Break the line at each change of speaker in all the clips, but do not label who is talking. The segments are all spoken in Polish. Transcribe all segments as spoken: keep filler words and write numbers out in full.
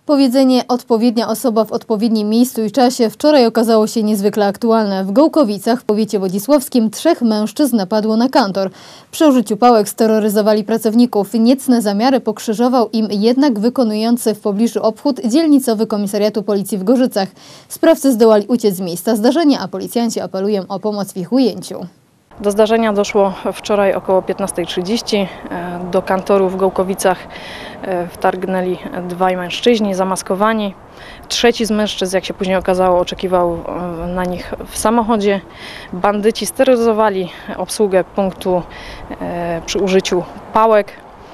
Powiedzenie odpowiednia osoba w odpowiednim miejscu i czasie wczoraj okazało się niezwykle aktualne. W Gołkowicach w powiecie wodzisławskim trzech mężczyzn napadło na kantor. Przy użyciu pałek steroryzowali pracowników. Niecne zamiary pokrzyżował im jednak wykonujący w pobliżu obchód dzielnicowy komisariatu policji w Gorzycach. Sprawcy zdołali uciec z miejsca zdarzenia, a policjanci apelują o pomoc w ich ujęciu.
Do zdarzenia doszło wczoraj około piętnastej trzydzieści. Do kantoru w Gołkowicach wtargnęli dwaj mężczyźni zamaskowani. Trzeci z mężczyzn, jak się później okazało, oczekiwał na nich w samochodzie. Bandyci steroryzowali obsługę punktu przy użyciu pałek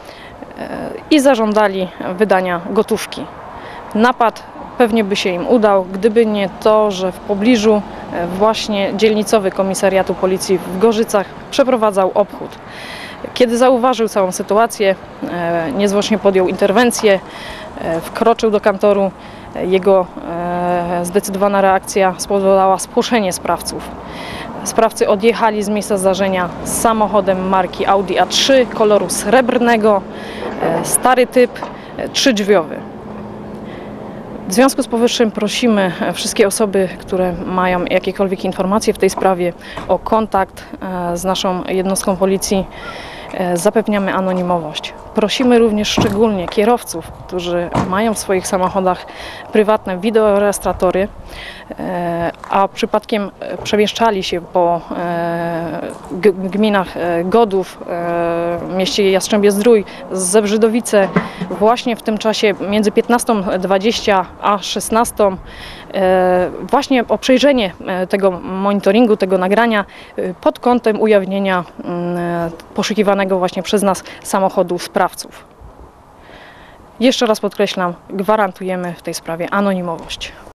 i zażądali wydania gotówki. Napad pewnie by się im udał, gdyby nie to, że w pobliżu właśnie dzielnicowy komisariatu policji w Gorzycach przeprowadzał obchód. Kiedy zauważył całą sytuację, niezwłocznie podjął interwencję, wkroczył do kantoru. Jego zdecydowana reakcja spowodowała spłoszenie sprawców. Sprawcy odjechali z miejsca zdarzenia z samochodem marki Audi A trzy koloru srebrnego, stary typ, trzydrzwiowy. W związku z powyższym prosimy wszystkie osoby, które mają jakiekolwiek informacje w tej sprawie, o kontakt z naszą jednostką policji. Zapewniamy anonimowość. Prosimy również szczególnie kierowców, którzy mają w swoich samochodach prywatne wideorejestratory, a przypadkiem przemieszczali się po gminach Godów, mieście Jastrzębie-Zdrój, Zebrzydowice właśnie w tym czasie między piętnastą dwadzieścia a szesnastą, właśnie o przejrzenie tego monitoringu, tego nagrania pod kątem ujawnienia poszukiwanego właśnie przez nas samochodu sprawców. Jeszcze raz podkreślam, gwarantujemy w tej sprawie anonimowość.